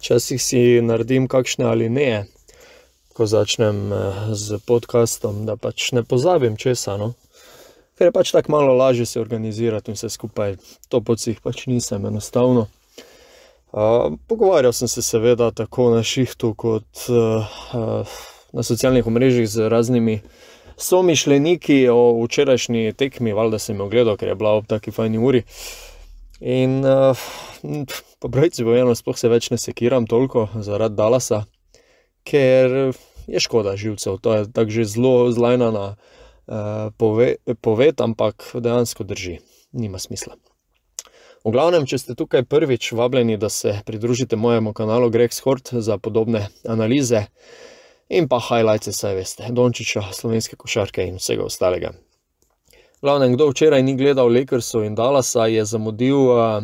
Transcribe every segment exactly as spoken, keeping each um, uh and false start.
Včasih si naredim kakšne alineje, ko začnem z podcastom, da pač ne pozabim česa, no. Ker je pač tako malo lažje se organizirati in vse skupaj. To pocih pač nisem enostavno. Uh, pogovarjal sem se seveda tako na šihtu kot uh, uh, na socialnih omrežjih z raznimi somišljeniki o včerajšnji tekmi, valjda sem jo gledal, ker je bila ob taki fajni uri. In uh, po pravici povedano, sploh se več ne sekiram toliko zaradi Dallasa, ker je škoda živcev. To je tako že zelo zlajnana uh, pove, poved, ampak dejansko drži. Nima smisla. V glavnem, če ste tukaj prvič vabljeni, da se pridružite mojemu kanalu Greg's Hort za podobne analize in pa highlights, saj veste, Dončića, slovenske košarke in vsega ostalega. V glavnem, kdo včeraj ni gledal Lakersov in Dallasa, je zamudil, uh,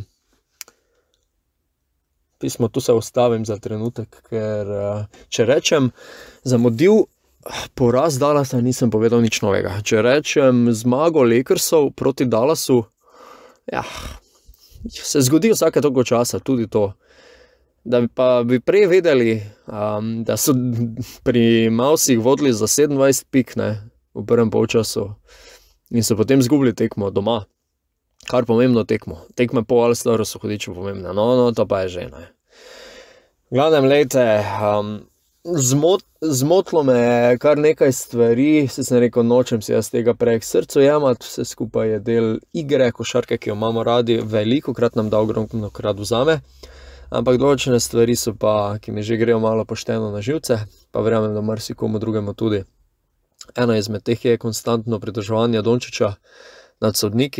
pismo, tu se ustavim za trenutek, ker uh, če rečem zamudil poraz Dallasa, nisem povedal nič novega. Če rečem zmago Lakersov proti Dallasu, ja, se zgodi vsake toliko časa, tudi to. Da bi pa bi prej vedeli, um, da so pri Mavsih vodili za sedemindvajset pik, ne, v prvem polčasu in so potem zgubili tekmo doma. Kar pomembno tekmo. Tekme po All-Staru so hudiče pomembne. No, no, to pa je že, ne. V glavnem, lejte, um, zmot, zmotlo me je kar nekaj stvari, se sem rekel, nočem si jaz tega prej k srcu jemati, vse skupaj je del igre, košarke, ki jo imamo radi, veliko krat nam da, ogromno krat vzame, ampak določene stvari so pa, ki mi že grejo malo pošteno na živce, pa verjamem, da marsikomu drugemu tudi. Ena izmed teh je konstantno pridrževanje Dončića nad sodniki,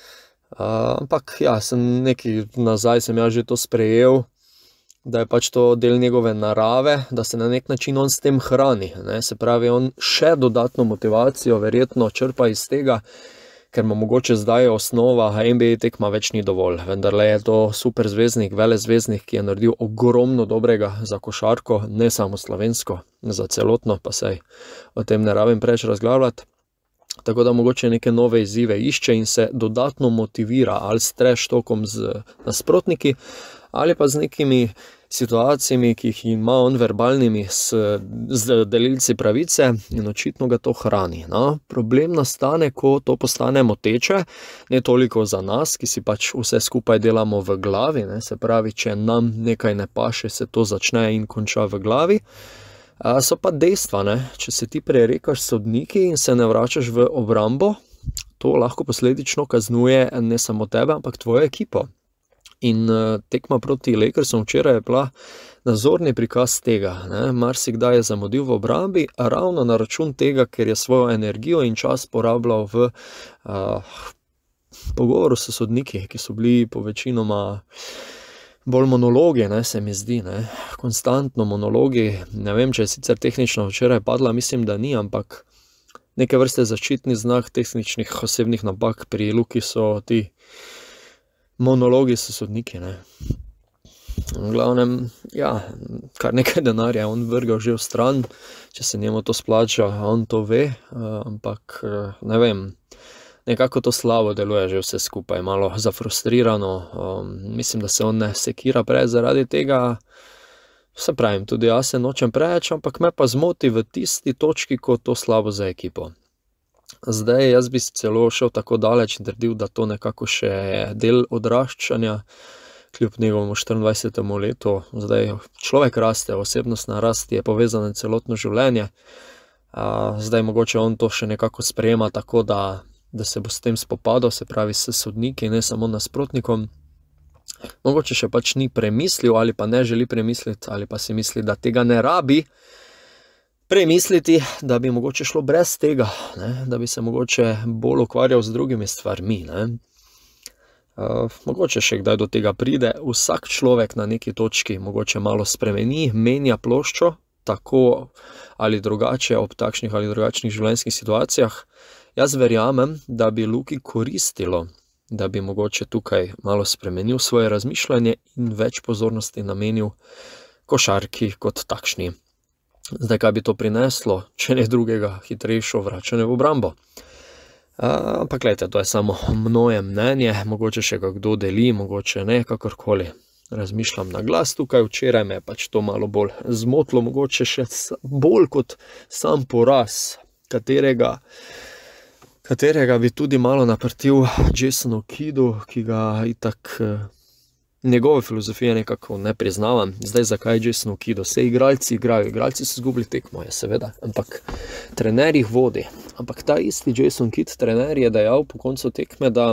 uh, ampak ja, sem nekaj nazaj, sem ja že to sprejel, da je pač to del njegove narave, da se na nek način on s tem hrani, ne? Se pravi, on še dodatno motivacijo verjetno črpa iz tega, ker mu mogoče zdaj osnova N B A tekma več ni dovolj, vendarle je to super zvezdnik, velezvezdnik, ki je naredil ogromno dobrega za košarko, ne samo slovensko, za celotno, pa sej o tem ne rabim preveč razglabljati. Tako da mogoče neke nove izzive išče in se dodatno motivira, ali s trash talkom z nasprotniki, ali pa z nekimi situacijami, ki jih ima on verbalnimi s, z delilci pravice in očitno ga to hrani. No, problem nastane, ko to postane moteče, ne toliko za nas, ki si pač vse skupaj delamo v glavi, ne, se pravi, če nam nekaj ne paše, se to začne in konča v glavi. A, so pa dejstva, ne, če se ti prerekaš sodniki in se ne vračaš v obrambo, to lahko posledično kaznuje ne samo tebe, ampak tvojo ekipo. In uh, tekma proti Lakersom včeraj je bila nazorni prikaz tega, ne, marsikdaj je zamudil v obrambi, a ravno na račun tega, ker je svojo energijo in čas porabljal v uh, pogovoru s sodniki, ki so bili po večinoma bolj monologi, ne, se mi zdi, ne, konstantno monologi. Ne vem, če je sicer tehnično včeraj padla, mislim, da ni, ampak neke vrste zaščitni znak tehničnih osebnih napak pri Luki so ti monologi so sodniki, ne. V glavnem, ja, kar nekaj denarja on vrgal že v stran, če se njemu to splača, on to ve, ampak ne vem, nekako to slabo deluje že vse skupaj, malo zafrustrirano, um, mislim, da se on ne sekira preveč zaradi tega, vse pravim, tudi jaz se nočem preveč, ampak me pa zmoti v tisti točki, ko to slabo za ekipo. Zdaj, jaz bi celo šel tako daleč in trdil, da to nekako še je del odraščanja, kljub njegovemu štiriindvajsetemu letu. Zdaj, človek raste, osebnostna rast je povezana celotno življenje. Zdaj, mogoče on to še nekako sprejema tako, da, da se bo s tem spopadal, se pravi s sodniki, ne samo nasprotnikom. Mogoče še pač ni premislil ali pa ne želi premisliti ali pa si misli, da tega ne rabi premisliti, da bi mogoče šlo brez tega, ne? Da bi se mogoče bolj ukvarjal z drugimi stvarmi. Ne? Uh, mogoče še kdaj do tega pride, vsak človek na neki točki mogoče malo spremeni, menja ploščo, tako ali drugače ob takšnih ali drugačnih življenjskih situacijah. Jaz verjamem, da bi Luki koristilo, da bi mogoče tukaj malo spremenil svoje razmišljanje in več pozornosti namenil košarki kot takšni. Zdaj, kaj bi to prineslo, če ne drugega, hitrejšo vračanje v obrambo. Ampak, gledajte, to je samo moje mnenje, mogoče še kdo deli, mogoče ne, kakorkoli. razmišljam na glas tukaj, včeraj me je pač to malo bolj zmotilo, mogoče še bolj kot sam poraz, katerega, katerega bi tudi malo naprtil Jasonu Kiddu, ki ga itak njegove filozofije nekako ne priznavam. Zdaj, zakaj Jasonu Kiddu? Vse igralci igrajo, igralci so izgubili tekmo, je seveda, ampak trener jih vodi. Ampak ta isti Jason Kidd, trener, je dejal po koncu tekme, da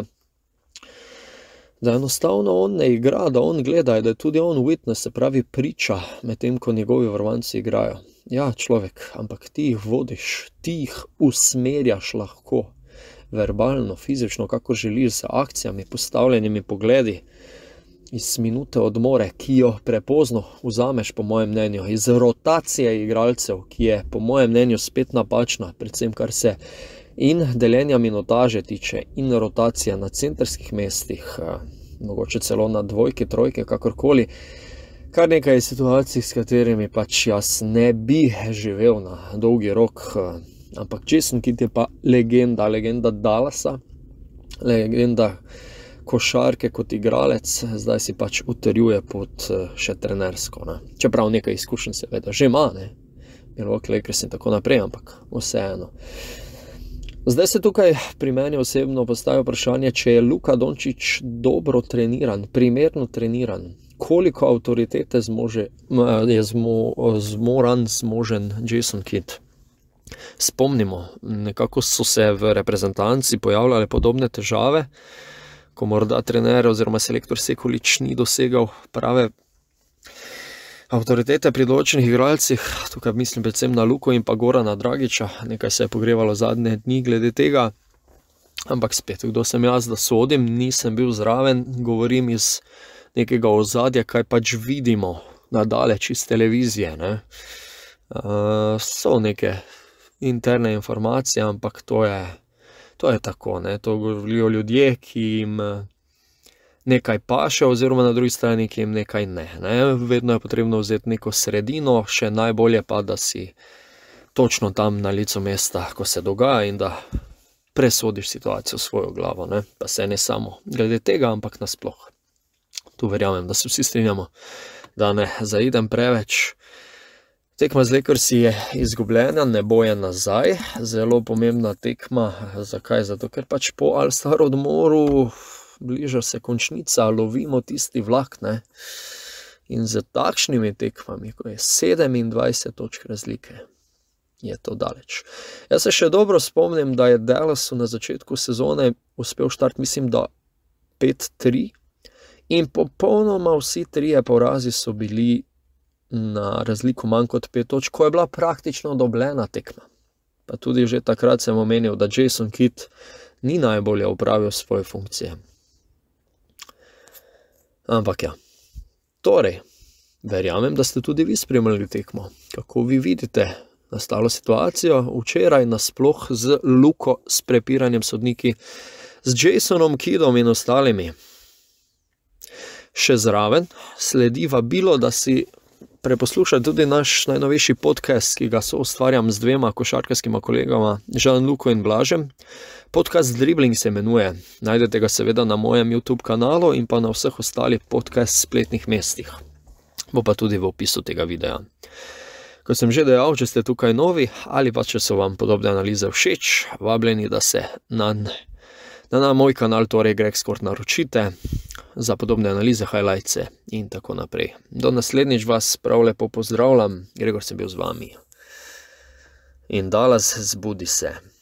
da enostavno on ne igra, da on gleda, da je tudi on witness, se pravi priča med tem, ko njegovi varovanci igrajo. Ja, človek, ampak ti jih vodiš, ti jih usmerjaš lahko, verbalno, fizično, kako želiš, z akcijami, postavljenimi pogledi, iz minute odmore, ki jo prepozno vzameš, po mojem mnenju, iz rotacije igralcev, ki je po mojem mnenju spet napačna, predvsem kar se in deljenja minutaže tiče, in rotacija na centrskih mestih, mogoče celo na dvojke, trojke, kakorkoli. Kar nekaj situacij, s katerimi pač jaz ne bi živel na dolgi rok, ampak Jason Kidd je pa legenda, legenda Dallasa, legenda košarke kot igralec, zdaj si pač utrjuje pod še trenersko, ne. Čeprav nekaj izkušenj seveda že ima, ne, Milwaukee Lakers in tako naprej, ampak vseeno. Zdaj se tukaj pri meni osebno postavi vprašanje, če je Luka Dončić dobro treniran, primerno treniran, koliko avtoritete zmože, je zmo, zmoran, zmožen Jason Kidd. Spomnimo, nekako so se v reprezentanci pojavljale podobne težave, ko morda trener oziroma selektor Sekulić ni dosegal prave avtoritete pri določenih igralcih, tukaj mislim predvsem na Luko in pa Gorana Dragića, nekaj se je pogrevalo zadnje dni glede tega, ampak spet, kdo sem jaz, da sodim, nisem bil zraven, govorim iz nekega ozadja, kaj pač vidimo nadaleč iz televizije, ne. Uh, so neke interne informacije, ampak to je, to je tako, ne, to govorijo ljudje, ki jim nekaj paše, oziroma na drugi strani, ki jim nekaj ne, ne. Vedno je potrebno vzeti neko sredino, še najbolje pa, da si točno tam na licu mesta, ko se dogaja, in da presodiš situacijo v svojo glavo, ne. Pa se ne samo glede tega, ampak nasploh. Tu verjamem, da se vsi strinjamo, da ne zaidem preveč. Tekma z Lakersi je izgubljena, ne bo je nazaj, zelo pomembna tekma. Zakaj? Zato, ker pač po All-Star odmoru bliža se končnica, lovimo tisti vlak, ne. In z takšnimi tekmami, ko je sedemindvajset točk razlike, je to daleč. Jaz se še dobro spomnim, da je Dallasu na začetku sezone uspel štart, mislim, da pet tri, in popolnoma vsi trije porazi so bili na razliko manj kot pet točk, ko je bila praktično dobljena tekma. Pa tudi že takrat sem omenil, da Jason Kidd ni najbolje opravil svoje funkcije. Ampak ja, torej, verjamem, da ste tudi vi spremljali tekmo. Kako vi vidite nastalo situacijo včeraj nasploh z Luko, s prepiranjem sodniki, z Jasonom Kiddom in ostalimi? Še zraven sledi vabilo, da si preposlušajte tudi naš najnovejši podcast, ki ga soustvarjam z dvema košarkarskima kolegama, Jean-Luco in Blažem. Podcast Dribbling se imenuje. Najdete ga seveda na mojem YouTube kanalu in pa na vseh ostalih podcast spletnih mestih. Bo pa tudi v opisu tega videa. Ko sem že dejal, če ste tukaj novi ali pa če so vam podobne analize všeč, vabljeni, da se na, na, na moj kanal, torej Greg Skort, naročite za podobne analize, highlightse in tako naprej. Do naslednjič vas prav lepo pozdravljam, Gregor sem bil z vami. In Dallas, zbudi se.